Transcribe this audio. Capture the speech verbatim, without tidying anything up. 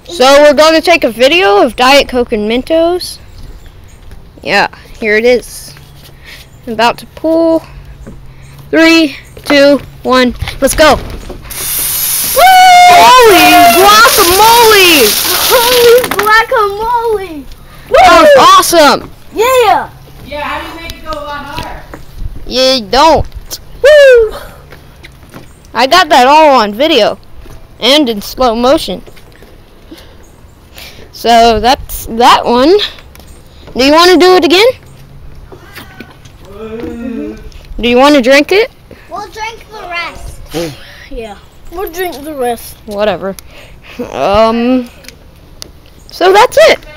So we're going to take a video of Diet Coke and Mentos. Yeah, here it is. I'm about to pull. Three, two, one, let's go. Woo! Holy guacamole! Holy guacamole! That was awesome! Yeah! Yeah, how do you make it go a lot harder? You don't. Woo! I got that all on video and in slow motion. So that's that one. Do you want to do it again? Mm-hmm. Do you want to drink it? We'll drink the rest. Yeah, we'll drink the rest. Whatever. Um. So that's it.